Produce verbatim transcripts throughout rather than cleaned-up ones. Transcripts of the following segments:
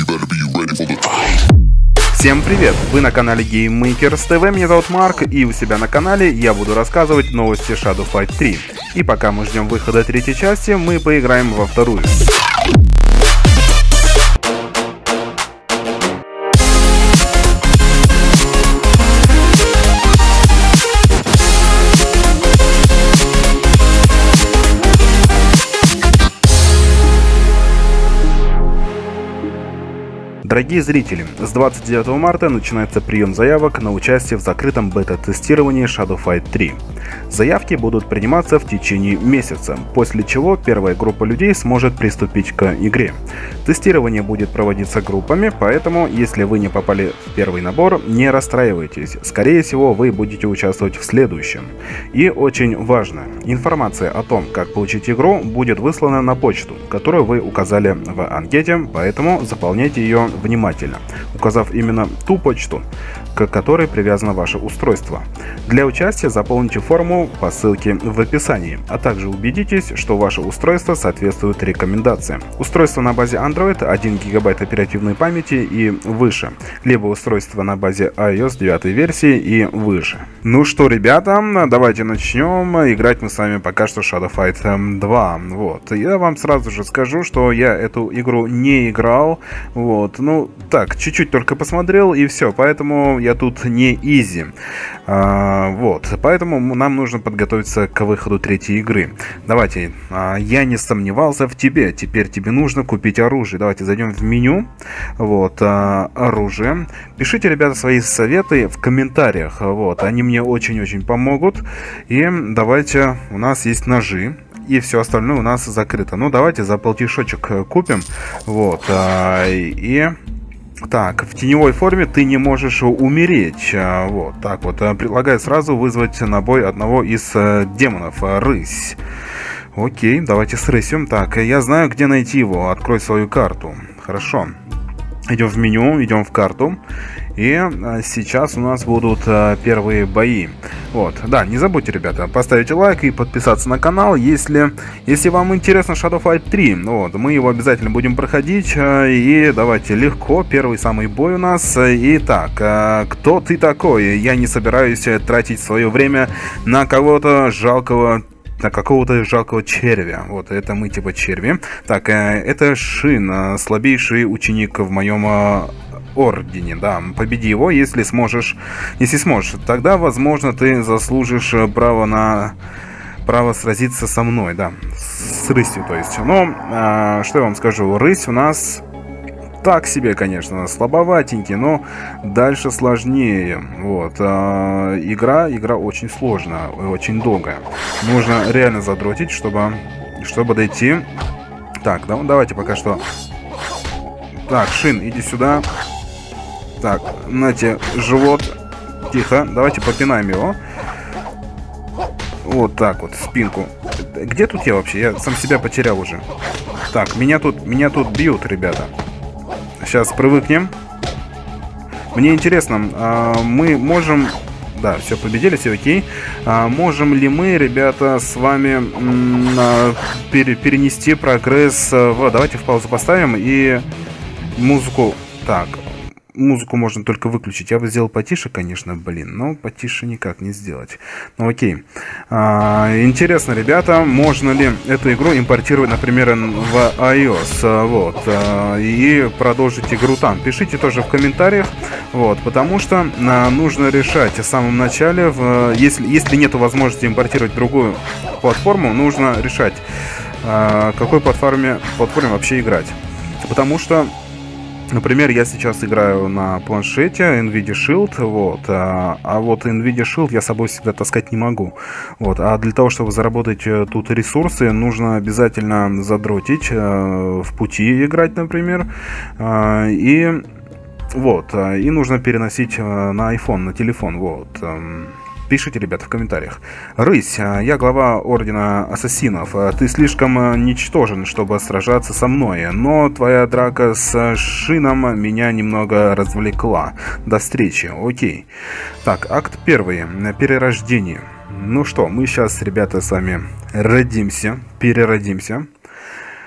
Всем привет! Вы на канале GameMakers ти ви, меня зовут Марк, и у себя на канале я буду рассказывать новости Shadow Fight три. И пока мы ждем выхода третьей части, мы поиграем во вторую. Дорогие зрители, с двадцать девятого марта начинается прием заявок на участие в закрытом бета-тестировании Shadow Fight три. Заявки будут приниматься в течение месяца, после чего первая группа людей сможет приступить к игре. Тестирование будет проводиться группами, поэтому, если вы не попали в первый набор, не расстраивайтесь, скорее всего вы будете участвовать в следующем. И очень важно, информация о том, как получить игру, будет выслана на почту, которую вы указали в анкете, поэтому заполняйте ее внимательно, указав именно ту почту, к которой привязано ваше устройство. Для участия заполните форму по ссылке в описании, а также убедитесь, что ваше устройство соответствует рекомендациям. Устройство на базе Android один гигабайт оперативной памяти и выше, либо устройство на базе iOS девятой версии и выше. Ну что, ребята, давайте начнем. Играть мы с вами пока что Shadow Fight два. Вот. Я вам сразу же скажу, что я эту игру не играл. Вот. Ну, так, чуть-чуть только посмотрел и все, поэтому я тут не изи. А, вот, поэтому нам нужно подготовиться к выходу третьей игры. Давайте, а, я не сомневался в тебе, теперь тебе нужно купить оружие. Давайте зайдем в меню, вот, а, оружие. Пишите, ребята, свои советы в комментариях, вот, они мне очень-очень помогут. И давайте, у нас есть ножи. И все остальное у нас закрыто. Ну, давайте за полтишочек купим. Вот. И... Так, в теневой форме ты не можешь умереть. Вот, так вот. Предлагаю сразу вызвать на бой одного из демонов. Рысь. Окей, давайте с рысью. Так, я знаю, где найти его. Открой свою карту. Хорошо. Идем в меню, идем в карту. И сейчас у нас будут первые бои. Вот, да, не забудьте, ребята, поставить лайк и подписаться на канал, если, если вам интересно Shadow Fight три. Вот, мы его обязательно будем проходить. И давайте легко, первый самый бой у нас. Итак, кто ты такой? Я не собираюсь тратить свое время на кого-то жалкого... на какого-то жалкого червя. Вот, это мы типа черви. Так, это Шин, слабейший ученик в моем ордене, да. Победи его, если сможешь. Если сможешь, тогда, возможно, ты заслужишь право на... право сразиться со мной, да. С рысью, то есть. Но, а, что я вам скажу, рысь у нас... так себе, конечно, слабоватенький, но дальше сложнее. Вот. А, игра, игра очень сложная, очень долгая. Нужно реально задротить, чтобы, чтобы дойти. Так, да, давайте пока что. Так, Шин, иди сюда. Так, нате, живот. Тихо, давайте попинаем его. Вот так вот, спинку. Где тут я вообще? Я сам себя потерял уже. Так, меня тут, меня тут бьют, ребята. Сейчас привыкнем. Мне интересно, а, мы можем... Да, все, победили, все окей. А, можем ли мы, ребята, с вами а, пере перенести прогресс в... Давайте в паузу поставим и музыку... Так, музыку можно только выключить. Я бы сделал потише, конечно, блин, но потише никак не сделать. Ну окей. А, интересно, ребята, можно ли эту игру импортировать, например, в iOS, вот, а, и продолжить игру там. Пишите тоже в комментариях, вот, потому что а, нужно решать в самом начале, в, если, если нет возможности импортировать другую платформу, нужно решать, а, какой платформе, платформе вообще играть. Потому что, например, я сейчас играю на планшете NVIDIA Shield, вот, а, а вот NVIDIA Shield я с собой всегда таскать не могу. Вот, а для того, чтобы заработать тут ресурсы, нужно обязательно задротить, а, в пути играть, например, а, и вот, и нужно переносить на iPhone, на телефон, вот. Пишите, ребята, в комментариях. Рысь, я глава Ордена Ассасинов. Ты слишком ничтожен, чтобы сражаться со мной, но твоя драка с Шином меня немного развлекла. До встречи, окей. Так, акт первый. Перерождение. Ну что, мы сейчас, ребята, с вами родимся, переродимся.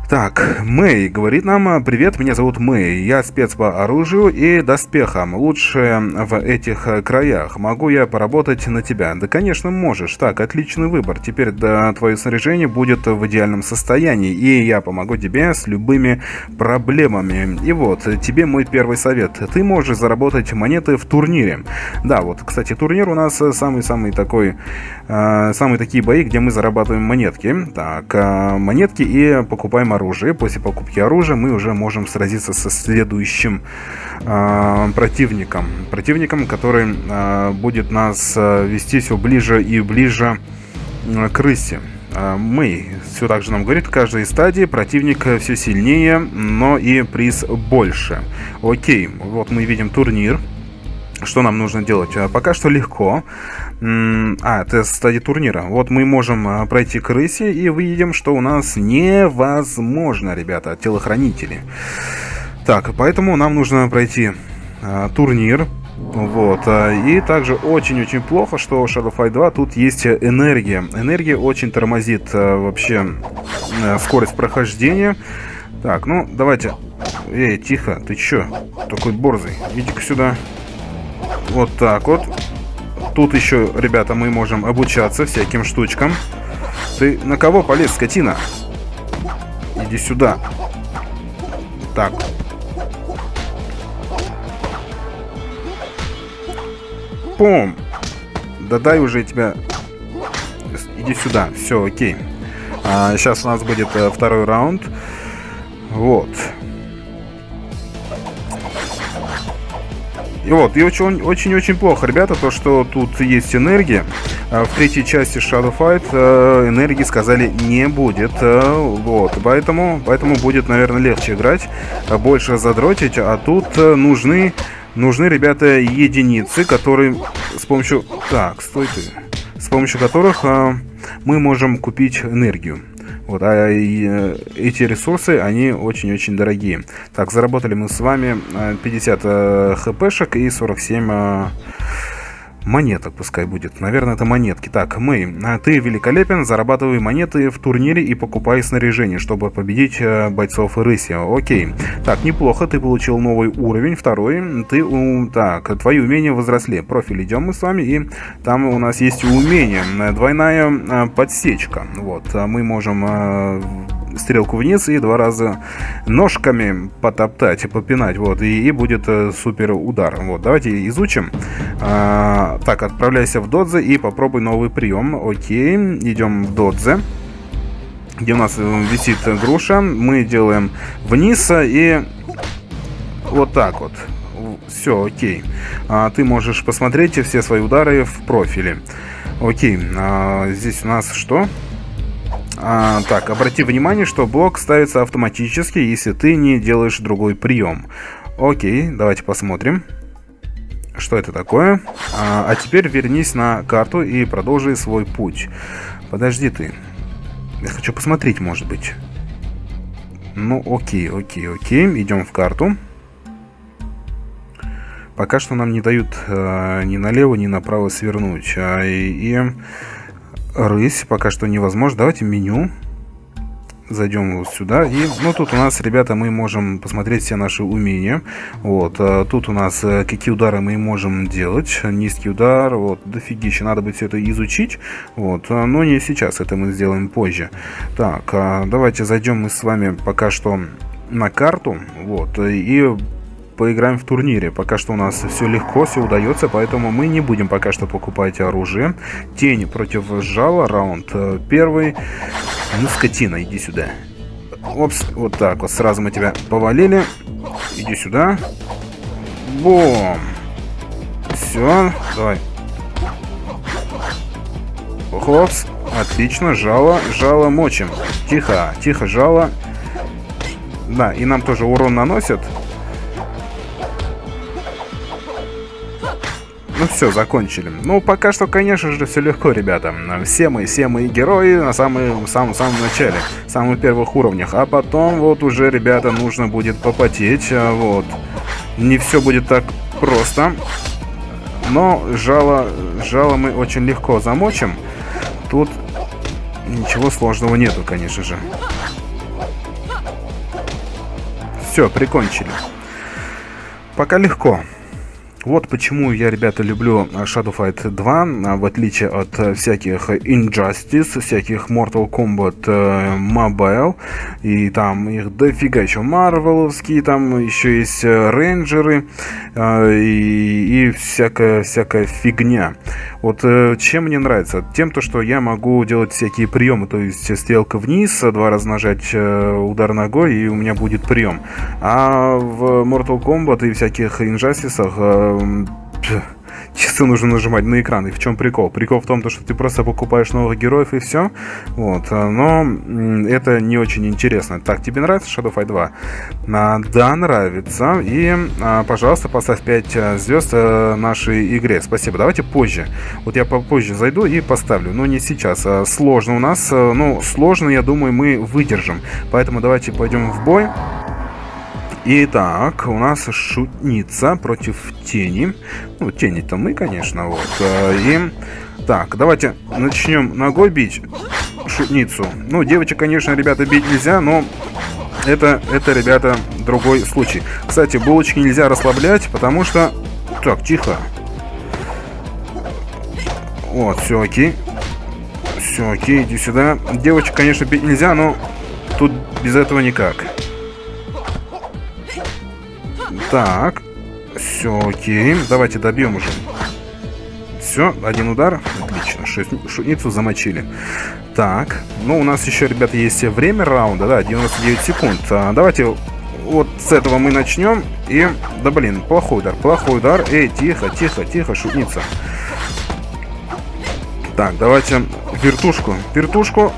Так, Мэй говорит нам: привет, меня зовут Мэй, я спец по оружию и доспехам, лучше в этих краях, могу я поработать на тебя? Да, конечно, можешь. Так, отличный выбор, теперь да, твое снаряжение будет в идеальном состоянии, и я помогу тебе с любыми проблемами. И вот, тебе мой первый совет, ты можешь заработать монеты в турнире. Да, вот, кстати, турнир у нас самый-самый такой, э, самые такие бои, где мы зарабатываем монетки. Так, э, монетки и покупаем оружие. Оружие. После покупки оружия мы уже можем сразиться со следующим э, противником. Противником, который э, будет нас э, вести все ближе и ближе э, к рысе. Э, мы, все так же нам говорит, в каждой стадии противник все сильнее, но и приз больше. Окей, вот мы видим турнир. Что нам нужно делать? Пока что легко. А, это стадия турнира. Вот мы можем пройти к рысе и выйдем, что у нас невозможно, ребята, телохранители. Так, поэтому нам нужно пройти а, турнир. Вот. И также очень-очень плохо, что в Shadow Fight два тут есть энергия. Энергия очень тормозит а, вообще а, скорость прохождения. Так, ну давайте. Эй, тихо, ты чё? Такой борзый. Иди-ка сюда. Вот так вот. Тут еще, ребята, мы можем обучаться всяким штучкам. Ты на кого полез, скотина? Иди сюда. Так. Пум. Да дай уже тебя. Иди сюда. Все, окей. А, сейчас у нас будет а, второй раунд. Вот. И вот, и очень-очень плохо, ребята, то, что тут есть энергия. В третьей части Shadow Fight энергии, сказали, не будет. Вот, поэтому, поэтому будет, наверное, легче играть, больше задротить. А тут нужны, нужны, ребята, единицы, которые с помощью... Так, стой ты. С помощью которых мы можем купить энергию. Вот, а эти ресурсы, они очень-очень дорогие. Так, заработали мы с вами пятьдесят хпшек и сорок семь монеток, пускай будет. Наверное, это монетки. Так, мы, ты великолепен, зарабатывай монеты в турнире и покупай снаряжение, чтобы победить бойцов рыси. Окей. Так, неплохо, ты получил новый уровень, второй. Ты, так, твои умения возросли. Профиль идем мы с вами, и там у нас есть умение. Двойная подсечка. Вот, мы можем... стрелку вниз и два раза ножками потоптать и попинать, вот, и, и будет э, супер удар. Вот, давайте изучим. А, так, отправляйся в додзе и попробуй новый прием. Окей, идем в додзе, где у нас висит груша. Мы делаем вниз и вот так вот. Все, окей. А, ты можешь посмотреть все свои удары в профиле. Окей, а, здесь у нас что? А, так, обрати внимание, что блок ставится автоматически, если ты не делаешь другой прием. Окей, давайте посмотрим, что это такое. А, а теперь вернись на карту и продолжи свой путь. Подожди ты. Я хочу посмотреть, может быть. Ну, окей, окей, окей. Идем в карту. Пока что нам не дают э, ни налево, ни направо свернуть. А, и... и... рысь пока что невозможно. Давайте меню. Зайдем вот сюда. И, ну, тут у нас, ребята, мы можем посмотреть все наши умения. Вот. А тут у нас какие удары мы можем делать. Низкий удар. Вот. Дофигища. Надо будет все это изучить. Вот. Но не сейчас. Это мы сделаем позже. Так. Давайте зайдем мы с вами пока что на карту. Вот. И... поиграем в турнире. Пока что у нас все легко, все удается, поэтому мы не будем пока что покупать оружие. Тень против жала, раунд первый. Ну, скотина, иди сюда. Опс, вот так вот, сразу мы тебя повалили. Иди сюда. Бом. Все, давай. Хопс, отлично, жало, жало мочим. Тихо, тихо, жало. Да, и нам тоже урон наносят. Ну все, закончили. Ну, пока что, конечно же, все легко, ребята. Все мы, все мы герои на самом, самом, самом начале, самых первых уровнях. А потом, вот уже, ребята, нужно будет попотеть. Вот. Не все будет так просто. Но жало, жало мы очень легко замочим. Тут ничего сложного нету, конечно же. Все, прикончили. Пока легко. Вот почему я, ребята, люблю Shadow Fight два, в отличие от всяких Injustice, всяких Mortal Kombat Mobile, и там их дофига еще марвеловские, там еще есть рейнджеры и, и всякая, всякая фигня. Вот чем мне нравится? Тем, то, что я могу делать всякие приемы, то есть стрелка вниз, два раза нажать удар ногой, и у меня будет прием. А в Mortal Kombat и всяких Injustice часы нужно нажимать на экран. И в чем прикол? Прикол в том, что ты просто покупаешь новых героев и все. Вот. Но это не очень интересно. Так, тебе нравится Shadow Fight два? А, да, нравится. И, а, пожалуйста, поставь пять звезд нашей игре. Спасибо. Давайте позже. Вот я попозже зайду и поставлю. Но не сейчас. А, сложно у нас. Ну, сложно, я думаю, мы выдержим. Поэтому давайте пойдем в бой. Итак, у нас шутница против тени. Ну, тени-то мы, конечно, вот. И... Так, давайте начнем ногой бить шутницу. Ну, девочек, конечно, ребята, бить нельзя, но это, это, ребята, другой случай. Кстати, булочки нельзя расслаблять, потому что... Так, тихо. Вот, все окей. Все окей, иди сюда. Девочек, конечно, бить нельзя, но тут без этого никак. Так, все окей. Давайте добьем уже. Все, один удар. Отлично. Шутницу замочили. Так, ну у нас еще, ребята, есть время раунда, да, девяносто девять секунд. А, давайте вот с этого мы начнем. И, да блин, плохой удар, плохой удар. Эй, тихо, тихо, тихо, шутница. Так, давайте вертушку, вертушку.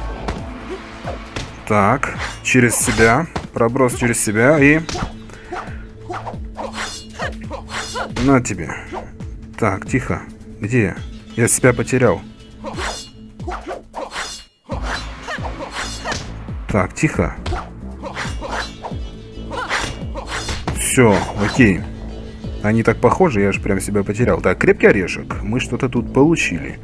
Так, через себя. Проброс через себя и... На тебе. Так, тихо. Где я? Я себя потерял. Так, тихо. Все, окей. Они так похожи, я же прям себя потерял. Так, крепкий орешек. Мы что-то тут получили.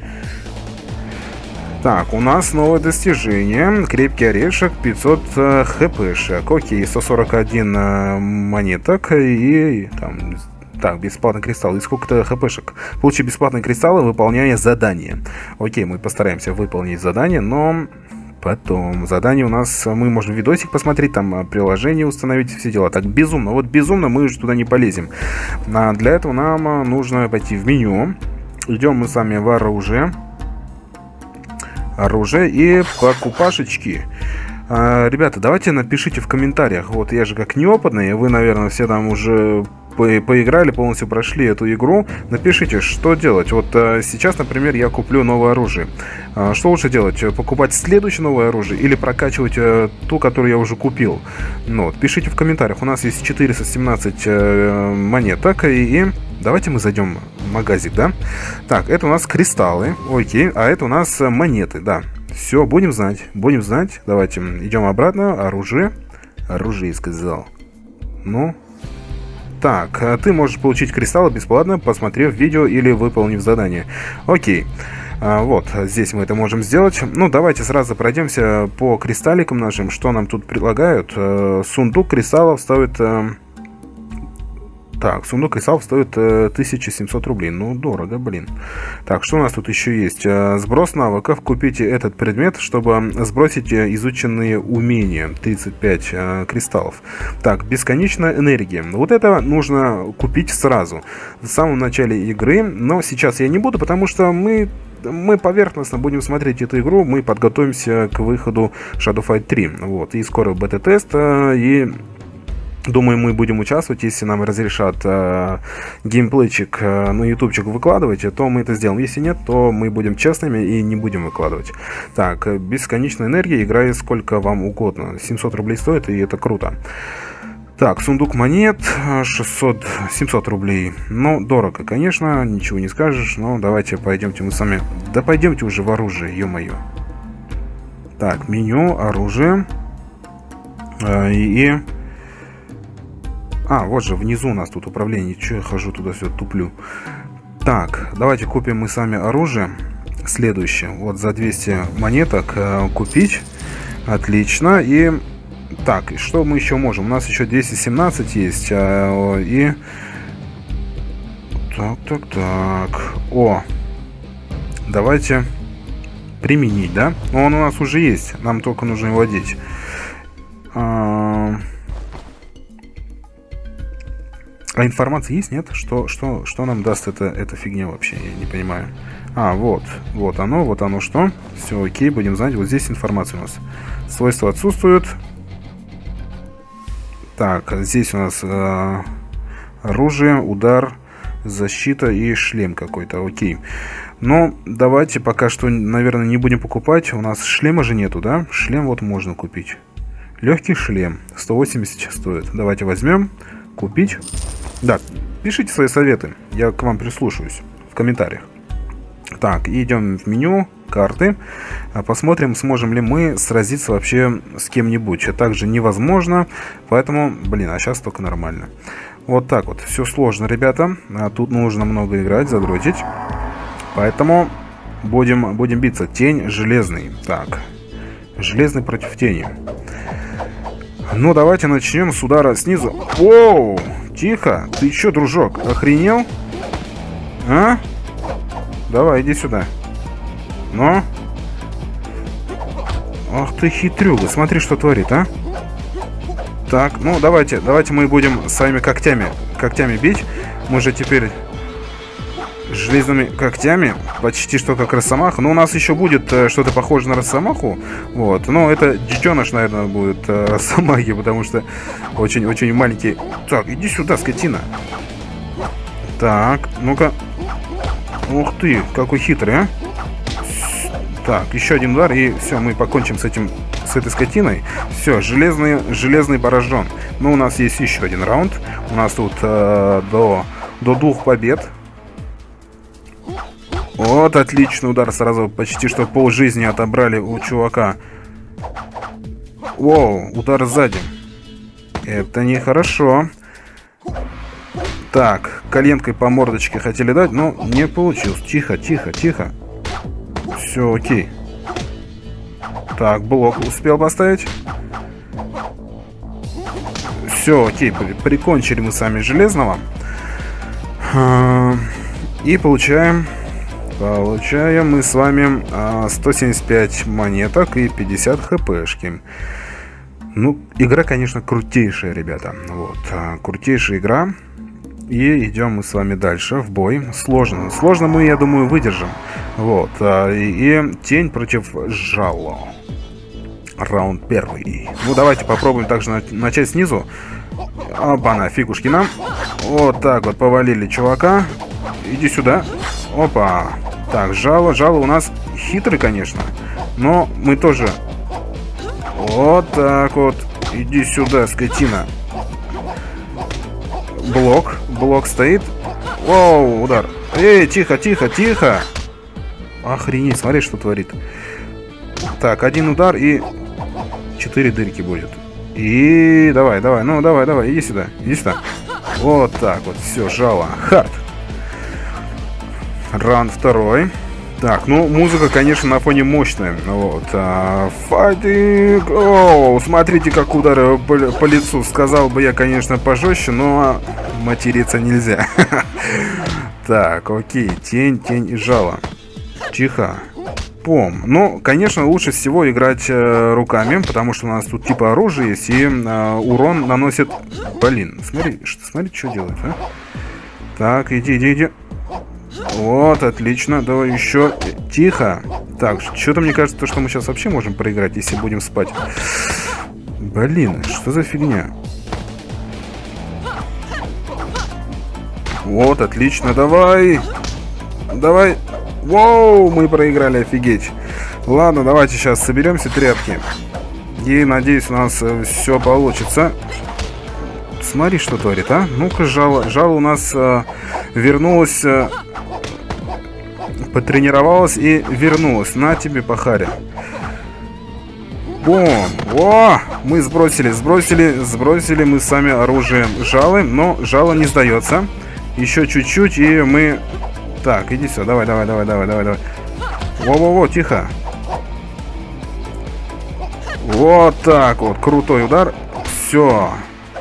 Так, у нас новое достижение. Крепкий орешек, пятьсот э, хпшек. Окей, сто сорок один э, монеток и, и там... Так, бесплатный кристалл. И сколько-то хпшек. Получи бесплатные кристаллы, выполняя задание. Окей, мы постараемся выполнить задание, но потом. Задание у нас... Мы можем видосик посмотреть, там приложение установить, все дела. Так, безумно. Вот безумно мы уже туда не полезем. А для этого нам нужно пойти в меню. Идем мы сами в оружие. Оружие и покупашечки. А, ребята, давайте напишите в комментариях. Вот я же как неопытный, вы, наверное, все там уже... поиграли, полностью прошли эту игру. Напишите, что делать. Вот а, сейчас, например, я куплю новое оружие. А, что лучше делать? Покупать следующее новое оружие или прокачивать а, ту, которую я уже купил? Ну, вот, пишите в комментариях. У нас есть четыреста семнадцать а, монеток. И, и давайте мы зайдем в магазик, да? Так, это у нас кристаллы. Окей. А это у нас монеты, да. Все, будем знать. Будем знать. Давайте идем обратно. Оружие. Оружие, сказал. Ну... Так, ты можешь получить кристаллы бесплатно, посмотрев видео или выполнив задание. Окей. А, вот, здесь мы это можем сделать. Ну, давайте сразу пройдемся по кристалликам нашим. Что нам тут предлагают? А, сундук кристаллов стоит... А... Так, сундук кристаллов стоит а, тысяча семьсот рублей. Ну, дорого, блин. Так, что у нас тут еще есть? А, сброс навыков. Купите этот предмет, чтобы сбросить изученные умения. тридцать пять а, кристаллов. Так, бесконечная энергия. Вот это нужно купить сразу. В самом начале игры. Но сейчас я не буду, потому что мы... Мы поверхностно будем смотреть эту игру. Мы подготовимся к выходу Shadow Fight три. Вот, и скоро бета-тест. А, и... Думаю, мы будем участвовать, если нам разрешат э, геймплейчик э, на ютубчик выкладывать, то мы это сделаем. Если нет, то мы будем честными и не будем выкладывать. Так, бесконечная энергия, играй сколько вам угодно. семьсот рублей стоит, и это круто. Так, сундук монет, шестьсот, семьсот рублей. Ну, дорого, конечно, ничего не скажешь, но давайте пойдемте мы сами. Да пойдемте уже в оружие, ё-моё. Так, меню, оружие. Э, и... А, вот же, внизу у нас тут управление. Че я хожу туда-сюда, туплю. Так, давайте купим мы сами оружие. Следующее. Вот за двести монеток э, купить. Отлично. И Так, что мы еще можем? У нас еще двести семнадцать есть. А, и... Так, так, так. О! Давайте применить, да? Он у нас уже есть. Нам только нужно его одеть. А, а информация есть, нет? Что, что, что нам даст эта, эта фигня вообще? Я не понимаю. А, вот. Вот оно, вот оно что. Все окей, будем знать. Вот здесь информация у нас. Свойства отсутствуют. Так, здесь у нас э, оружие, удар, защита и шлем какой-то. Окей. Но давайте пока что, наверное, не будем покупать. У нас шлема же нету, да? Шлем вот можно купить. Легкий шлем. сто восемьдесят стоит. Давайте возьмем. Купить. Да, пишите свои советы. Я к вам прислушаюсь в комментариях. Так, идем в меню. Карты. Посмотрим, сможем ли мы сразиться вообще с кем-нибудь. Это также невозможно. Поэтому, блин, а сейчас только нормально. Вот так вот. Все сложно, ребята. А тут нужно много играть, задротить. Поэтому будем, будем биться. Тень железный. Так. Железный против тени. Ну, давайте начнем с удара снизу. Воу! Тихо. Ты че, дружок, охренел? А? Давай, иди сюда. Но. Ах ты хитрюга. Смотри, что творит, а. Так, ну давайте, давайте мы будем своими когтями, когтями бить. Мы же теперь железными когтями. Почти что как Росомаха. Но у нас еще будет э, что-то похоже на Росомаху. Вот. Но это детеныш, наверное, будет э, Росомахи, потому что очень-очень маленький. Так, иди сюда, скотина. Так, ну-ка. Ух ты, какой хитрый, а. Так, еще один удар, и все, мы покончим с этим, с этой скотиной. Все, железный, железный поражен. Но у нас есть еще один раунд. У нас тут э, до, до двух побед. Вот, отличный удар. Сразу почти что пол жизни отобрали у чувака. Воу, удар сзади. Это нехорошо. Так, коленкой по мордочке хотели дать, но не получилось. Тихо, тихо, тихо. Все окей. Так, блок успел поставить. Все окей, прикончили мы сами железного. И получаем... Получаем мы с вами сто семьдесят пять монеток и пятьдесят хпшки. Ну, игра, конечно, крутейшая, ребята. Вот, крутейшая игра. И идем мы с вами дальше в бой. Сложно. Сложно мы, я думаю, выдержим. Вот. И, и тень против жало. Раунд первый. Ну, давайте попробуем также начать снизу. Опа-на, фигушки нам. Вот так вот повалили чувака. Иди сюда. Опа. Так, жало. Жало у нас хитрый, конечно. Но мы тоже... Вот так вот. Иди сюда, скотина. Блок. Блок стоит. Воу, удар. Эй, тихо, тихо, тихо. Охренеть, смотри, что творит. Так, один удар и четыре дырки будет. И давай, давай, ну давай, давай, иди сюда, иди сюда. Вот так вот, все, жало. Хард. Раунд второй. Так, ну, музыка, конечно, на фоне мощная. Вот. А, файтинг. Оу, смотрите, как удары по, по лицу. Сказал бы я, конечно, пожестче, но материться нельзя. Так, окей. Тень, тень и жало. Тихо. Пом. Ну, конечно, лучше всего играть э, руками, потому что у нас тут типа оружие есть, и э, урон наносит... Блин, смотри, что, смотри, что делает, а? Так, иди, иди, иди. Вот, отлично. Давай еще. Тихо. Так, что-то мне кажется, что мы сейчас вообще можем проиграть, если будем спать. Блин, что за фигня? Вот, отлично. Давай. Давай. Воу, мы проиграли, офигеть. Ладно, давайте сейчас соберемся, тряпки. И, надеюсь, у нас все получится. Смотри, что творит, а? Ну-ка, жало. Жало у нас э, вернулось... Э, потренировалась и вернулась. На тебе, пахаря. Бум. О! Мы сбросили, сбросили, сбросили мы сами оружие жалы, но жало не сдается. Еще чуть-чуть, и мы... Так, иди сюда, давай, давай, давай, давай, давай, давай. Во-во-во, тихо. Вот так вот. Крутой удар. Все.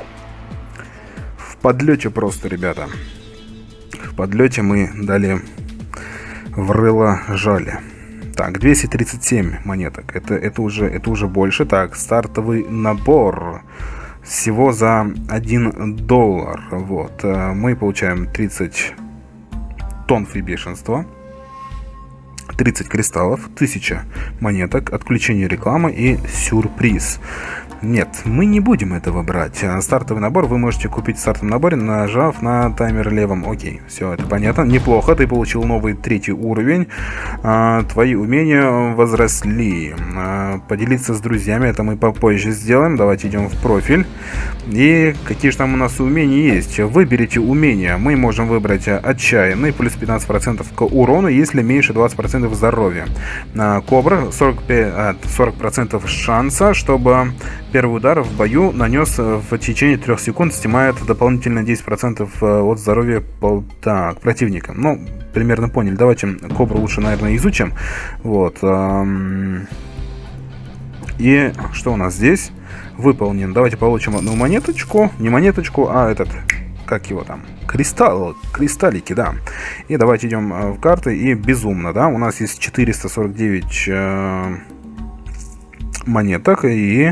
В подлете просто, ребята. В подлете мы дали в рыло жали. Так, двести тридцать семь монеток. Это, это, уже, это уже больше. Так, стартовый набор. Всего за один доллар. Вот. Мы получаем тридцать тонн и бешенства. тридцать кристаллов, тысяча монеток, отключение рекламы и сюрприз. Нет, мы не будем этого брать. Стартовый набор вы можете купить в стартовом наборе, нажав на таймер левым. Окей, все это понятно. Неплохо, ты получил новый третий уровень. А, твои умения возросли. А, поделиться с друзьями, это мы попозже сделаем. Давайте идем в профиль. И какие же там у нас умения есть? Выберите умения. Мы можем выбрать отчаянный, плюс пятнадцать процентов к урону, если меньше двадцать процентов здоровья. А, кобра, сорок процентов шанса, чтобы первый удар в бою нанес в течение трех секунд, снимает дополнительно десять процентов от здоровья так, противника. Ну, примерно поняли. Давайте кобру лучше, наверное, изучим. Вот. И что у нас здесь? Выполнен. Давайте получим одну монеточку. Не монеточку, а этот, как его там? Кристалл, кристаллики, да. И давайте идем в карты. И безумно, да. У нас есть четыреста сорок девять э, монеток. И...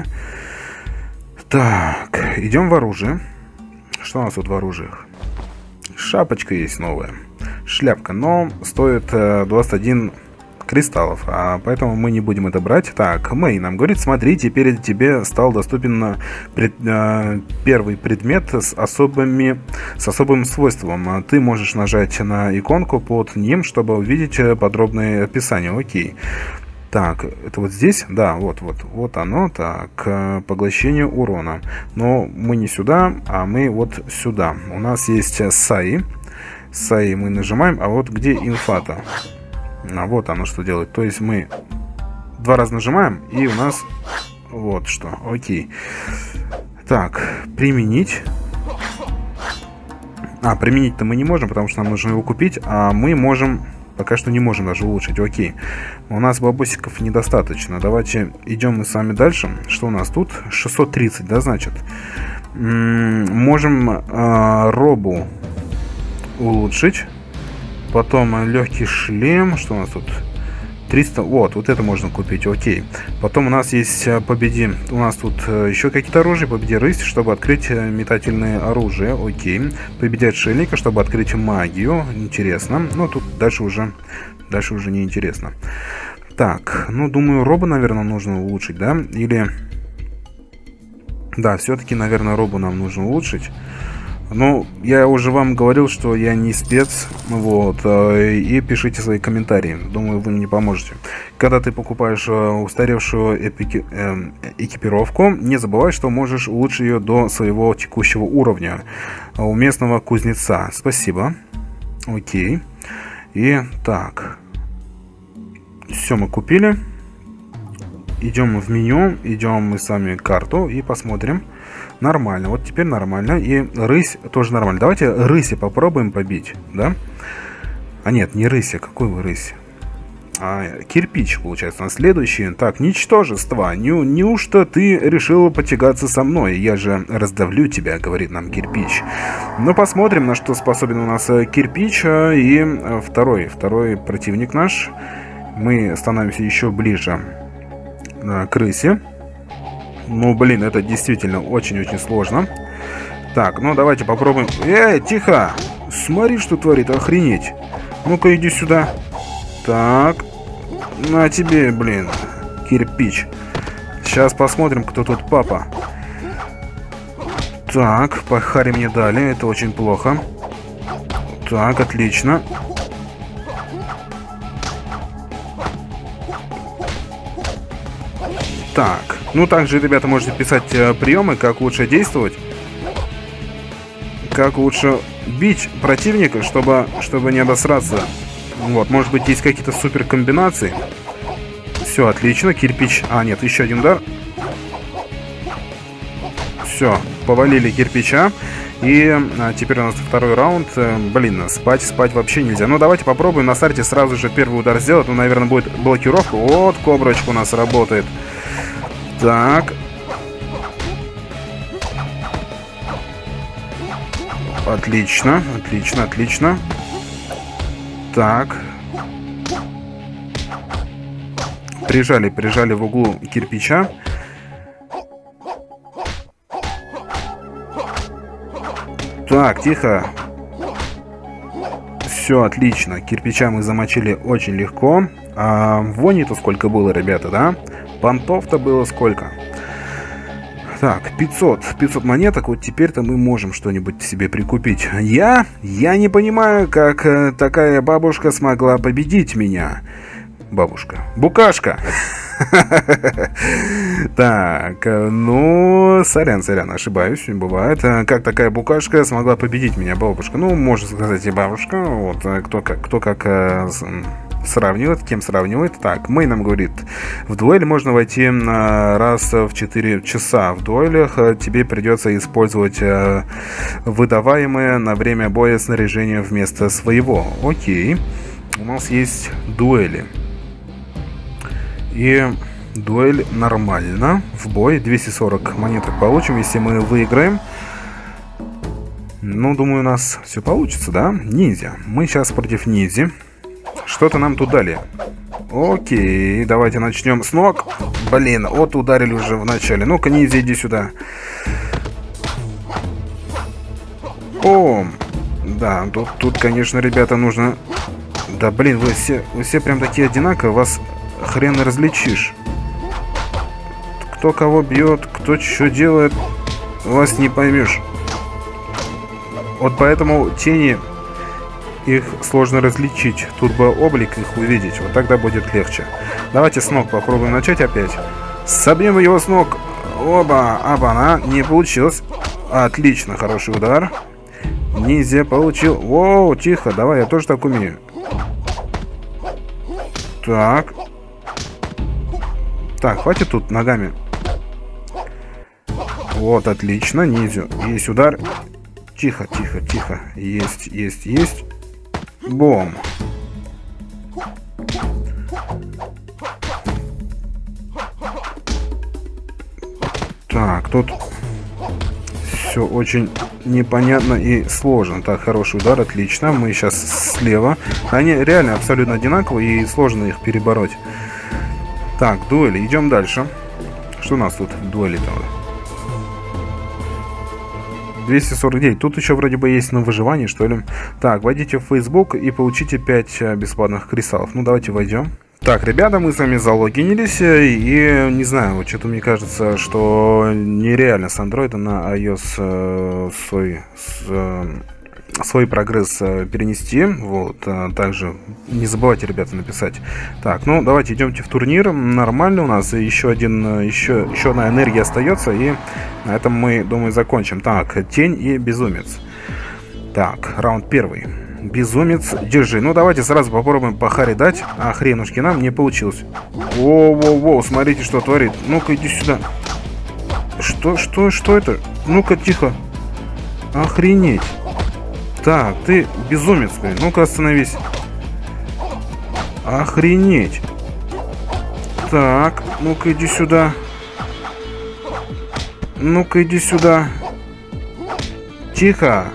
Так, идем в оружие. Что у нас тут в оружиях? Шапочка есть новая. Шляпка, но стоит э, двадцать один кристаллов, а поэтому мы не будем это брать. Так, Мэй нам говорит, смотри, теперь тебе стал доступен пред, э, первый предмет с особыми, с особым свойством. Ты можешь нажать на иконку под ним, чтобы увидеть подробное описание. Окей. Так, это вот здесь? Да, вот, вот, вот оно. Так, поглощение урона. Но мы не сюда, а мы вот сюда. У нас есть Саи. Саи мы нажимаем, а вот где инфата? А вот оно что делает. То есть мы два раза нажимаем, и у нас вот что. Окей. Так, применить. А, применить-то мы не можем, потому что нам нужно его купить, а мы можем... Пока что не можем даже улучшить. Окей. У нас бабосиков недостаточно. Давайте идем мы с вами дальше. Что у нас тут? шестьсот тридцать, да, значит? М-м, можем э, робу улучшить. Потом легкий шлем. Что у нас тут? триста. Вот, вот это можно купить. Окей. Потом у нас есть победи. У нас тут еще какие-то оружия. Победи рысь, чтобы открыть метательное оружие. Окей. Победи отшельника, чтобы открыть магию. Интересно. Но тут дальше уже, дальше уже не интересно. Так, ну думаю, робу, наверное, нужно улучшить, да? Или... Да, все-таки, наверное, робу нам нужно улучшить. Ну, я уже вам говорил, что я не спец, вот, и пишите свои комментарии, думаю, вы мне поможете. Когда ты покупаешь устаревшую эпики, э, экипировку, не забывай, что можешь улучшить ее до своего текущего уровня у местного кузнеца. Спасибо. Окей. И так. Все мы купили. Идем в меню, идем мы с вами карту и посмотрим. Нормально, вот теперь нормально. И рысь тоже нормально. Давайте рыси попробуем побить, да? А нет, не рыся, какой вы рысь? А, кирпич, получается, на следующий. Так, ничтожество, не, неужто ты решил потягаться со мной? Я же раздавлю тебя, говорит нам кирпич. Ну, посмотрим, на что способен у нас кирпич. И второй, второй противник наш. Мы становимся еще ближе к рысе. Ну, блин, это действительно очень-очень сложно. Так, ну давайте попробуем. Эй, тихо! Смотри, что творит, охренеть. Ну-ка, иди сюда. Так. На тебе, блин, кирпич. Сейчас посмотрим, кто тут папа. Так, по харе мне дали, это очень плохо. Так, отлично. Так. Ну, также, ребята, можете писать э, приемы, как лучше действовать. Как лучше бить противника, чтобы, чтобы не обосраться. Вот, может быть, есть какие-то супер комбинации. Все, отлично. Кирпич. А, нет, еще один удар. Все, повалили кирпича. И а, теперь у нас второй раунд. э, Блин, спать, спать вообще нельзя. Ну, давайте попробуем на старте сразу же первый удар сделать. Ну, наверное, будет блокировка. Вот, коброчка у нас работает. Так. Отлично, отлично, отлично. Так. Прижали, прижали в углу кирпича. Так, тихо. Все, отлично. Кирпича мы замочили очень легко. А вони-то сколько было, ребята, да? Понтов-то было сколько? Так, пятьсот. пятьсот монеток. Вот теперь-то мы можем что-нибудь себе прикупить. Я? Я не понимаю, как э, такая бабушка смогла победить меня. Бабушка. Букашка. Так, ну, сорян, сорян, ошибаюсь, бывает. Как такая букашка смогла победить меня, бабушка? Ну, можно сказать и бабушка. Вот, кто как, кто как сравнивает, кем сравнивает. Так, Мэй нам говорит, в дуэль можно войти раз в четыре часа. В дуэлях тебе придется использовать выдаваемое на время боя снаряжение вместо своего. Окей, у нас есть дуэли. И дуэль нормально. В бой двести сорок монеток получим, если мы выиграем. Ну, думаю, у нас все получится, да? Ниндзя. Мы сейчас против ниндзя. Что-то нам тут дали. Окей, давайте начнем с ног. Блин, вот ударили уже в начале. Ну-ка, ниндзя, иди сюда. О, да, тут, тут, конечно, ребята, нужно... Да, блин, вы все, вы все прям такие одинаковые, вас хрен различишь. Кто кого бьет, кто что делает, вас не поймешь. Вот поэтому тени, их сложно различить. Тут бы облик их увидеть, вот тогда будет легче. Давайте с ног попробуем начать опять. Собьем его с ног. Оба, оба-на, не получилось. Отлично, хороший удар. Ниндзя получил. Воу, тихо, давай, я тоже так умею. Так. Так, хватит тут ногами. Вот, отлично, ниндзю. Есть удар. Тихо, тихо, тихо. Есть, есть, есть. Бом. Так, тут все очень непонятно и сложно. Так, хороший удар, отлично. Мы сейчас слева. Они реально абсолютно одинаковые и сложно их перебороть. Так, дуэли, идем дальше. Что у нас тут в дуэли-то? двести сорок девять. Тут еще вроде бы есть на выживание, что ли. Так, войдите в Facebook и получите пять бесплатных кристаллов. Ну, давайте войдем. Так, ребята, мы с вами залогинились. И не знаю, вот что-то мне кажется, что нереально с Android на iOS э, свой, с, э, свой прогресс э, перенести. Вот, а также не забывайте, ребята, написать. Так, ну, давайте идемте в турнир. Нормально у нас. Еще один, еще, еще одна энергия остается. И на этом мы, думаю, закончим. Так, тень и безумец. Так, раунд первый. Безумец, держи. Ну, давайте сразу попробуем по харе дать. А хренушки нам не получилось. Воу-воу-воу, смотрите, что творит. Ну-ка, иди сюда. Что, что, что это? Ну-ка, тихо. Охренеть. Так, ты безумец. Ну-ка, остановись. Охренеть. Так, ну-ка, иди сюда. Ну-ка, иди сюда. Тихо.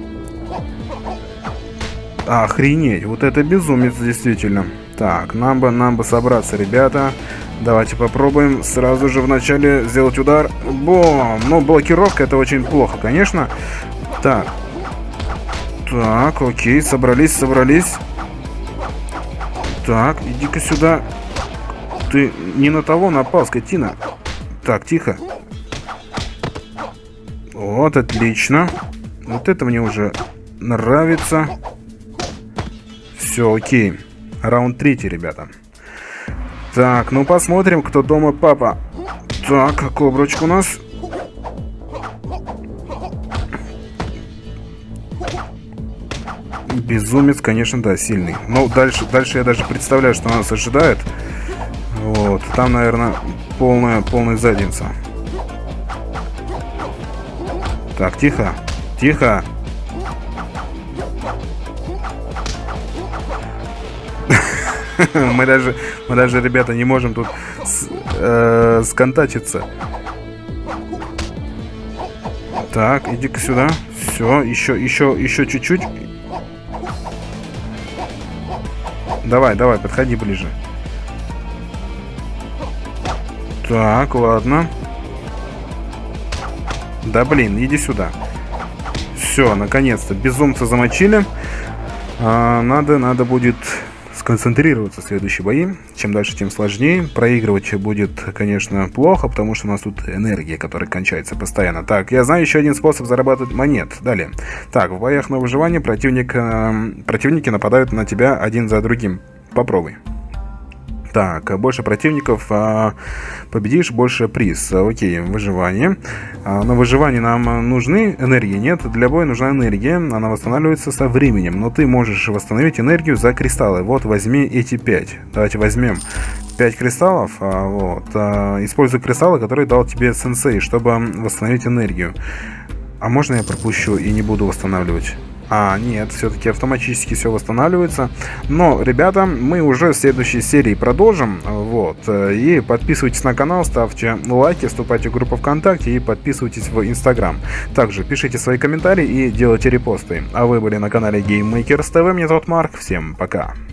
Охренеть, вот это безумец, действительно. Так, нам бы, нам бы собраться, ребята. Давайте попробуем сразу же вначале сделать удар. Бом! Ну, блокировка, это очень плохо, конечно. Так. Так, окей, собрались, собрались. Так, иди-ка сюда. Ты не на того напал, скотина. Так, тихо. Вот, отлично. Вот это мне уже нравится. Все, окей. Раунд третий, ребята. Так, ну посмотрим, кто дома папа. Так, коброчка у нас. Безумец, конечно, да, сильный. Но дальше, дальше я даже представляю, что нас ожидает. Вот, там, наверное, полная, полная задница. Так, тихо, тихо. Мы даже, мы даже, ребята, не можем тут с, э, сконтачиться. Так, иди-ка сюда. Все, еще, еще, еще чуть-чуть. Давай, давай, подходи ближе. Так, ладно. Да блин, иди сюда. Все, наконец-то. Безумца замочили. А, надо, надо будет сконцентрироваться в следующие бои. Чем дальше, тем сложнее. Проигрывать будет, конечно, плохо, потому что у нас тут энергия, которая кончается постоянно. Так, я знаю еще один способ зарабатывать монет. Далее. Так, в боях на выживание противник, э, противники нападают на тебя один за другим. Попробуй. Так, больше противников, а, победишь, больше приз. Окей, выживание. А, на выживание нам нужны энергии? Нет, для боя нужна энергия. Она восстанавливается со временем. Но ты можешь восстановить энергию за кристаллы. Вот, возьми эти пять. Давайте возьмем пять кристаллов. А, вот. А, используй кристаллы, которые дал тебе сенсей, чтобы восстановить энергию. А можно я пропущу и не буду восстанавливать? А, нет, все-таки автоматически все восстанавливается. Но, ребята, мы уже в следующей серии продолжим. Вот. И подписывайтесь на канал, ставьте лайки, вступайте в группу ВКонтакте и подписывайтесь в Инстаграм. Также пишите свои комментарии и делайте репосты. А вы были на канале GameMakers ти ви. Меня зовут Марк. Всем пока.